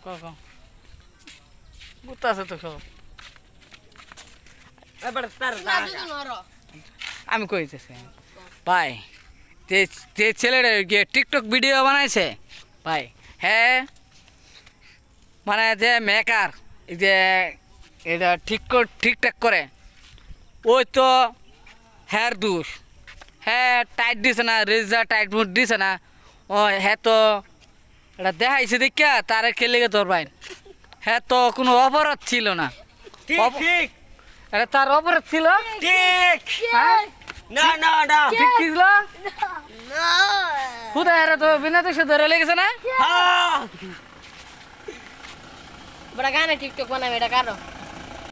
কখন গুতা আছে তো সব আমি কইতেছি ভাই যে ছেলেটা গিয়ে টিকটক ভিডিও বানাইছে ভাই হ্যাঁ মানে যে মেকার যে এটা ঠিকঠাক করে ওই তো হ্যার দোষ হ্যাঁ টাইট দিছে না রেজা টাইট মুট দিছে না ও হ্যাঁ তো এটা দেখাইছে দেখিয়া তারে খেলে গে তোর ভাই হ্যাঁ তো কোনো অপরাধ ছিল না ঠিক এটা তার অপরাধ ছিল ঠিক হ্যাঁ না ঠিক কি ছিল খুদা এরা তো বিনা দোষে ধরে লেগেছে না হ্যাঁ বড় গানে টিকটক বানাবে এটা কারো